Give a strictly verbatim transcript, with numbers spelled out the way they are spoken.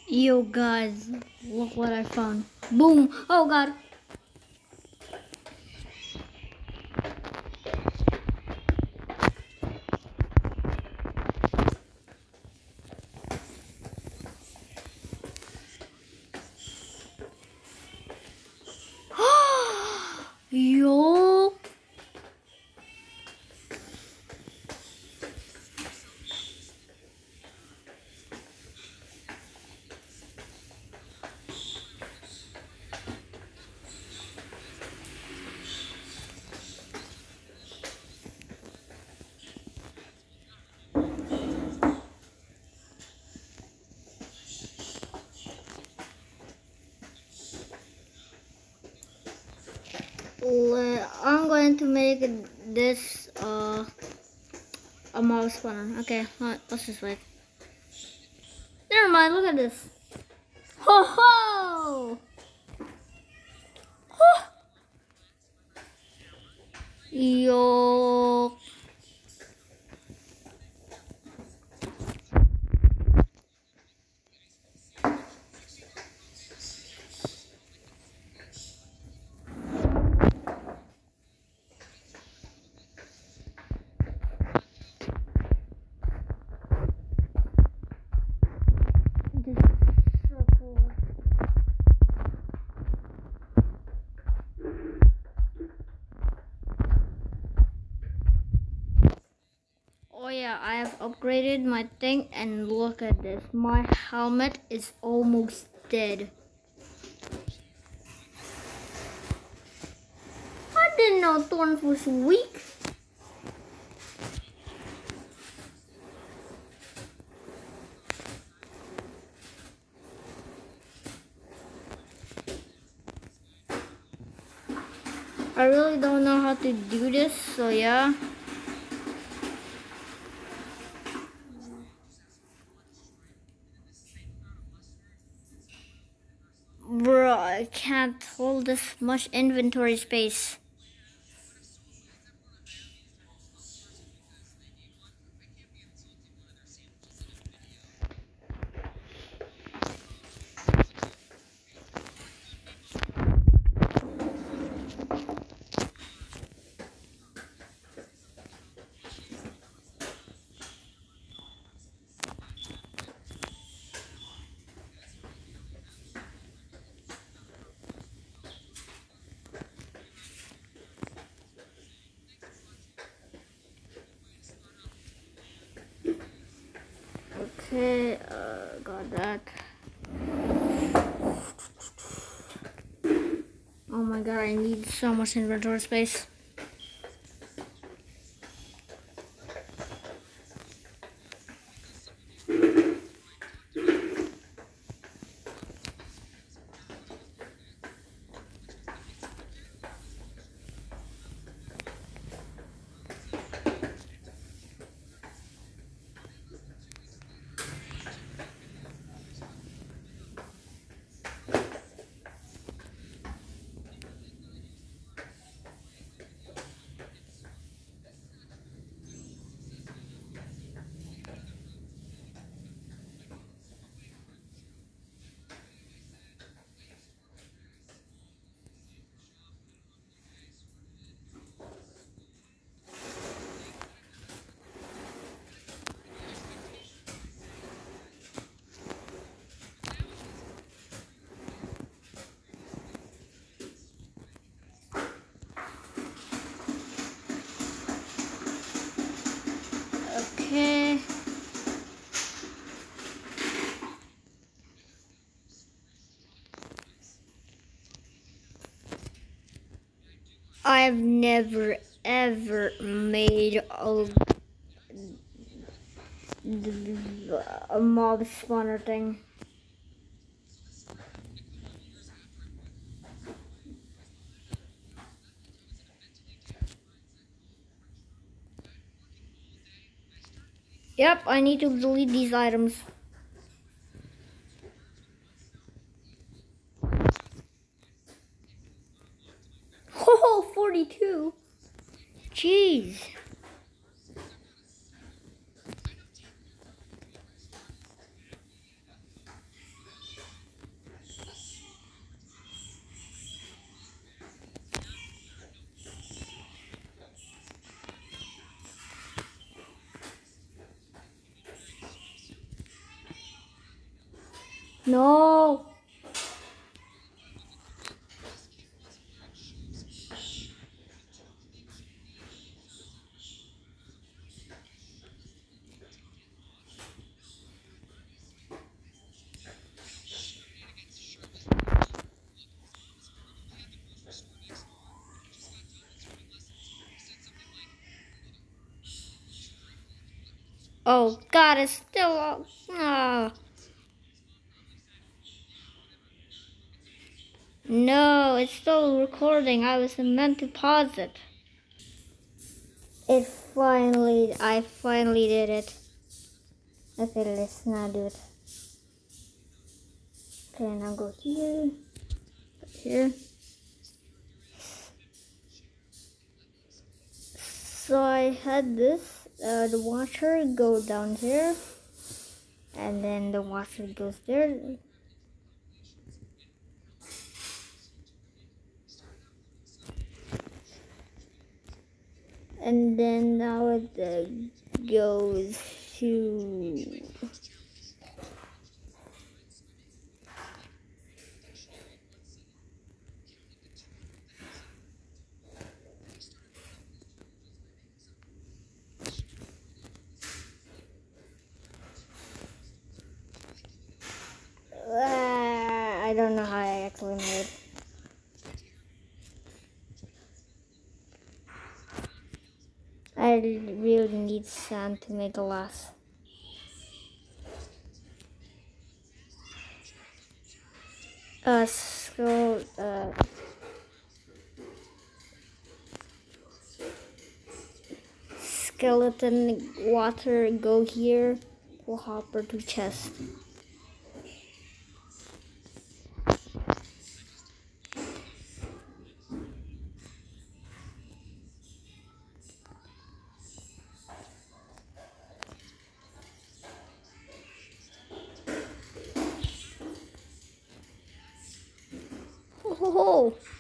Yo guys, look what I found. Boom! Oh god. Yo. Le- I'm going to make this uh a mouse spawner. Okay, let- let's just wait. Never mind. Look at this. Ho ho! Ho! Yo. This is so cool. Oh yeah, I have upgraded my thing and look at this. My helmet is almost dead. I didn't know Thorns was weak. I really don't know how to do this, so yeah. Bro, I can't hold this much inventory space. Okay, uh, got that. Oh my god, I need so much inventory space. Okay. I've never ever made a, a mob spawner thing. Yep, I need to delete these items. Oh, forty-two. Jeez. No. Oh God, it's still. Ah. No, it's still recording. I was meant to pause it. It finally, I finally did it. Okay, let's now do it. Okay, now go here, here. So I had this, uh, the washer go down here, and then the washer goes there. And then now it uh, goes to uh, I don't know how I actually made. I really need sand to make a glass. Uh, so, uh, skeleton water go here, pull hopper to chest. Oh, ho, ho.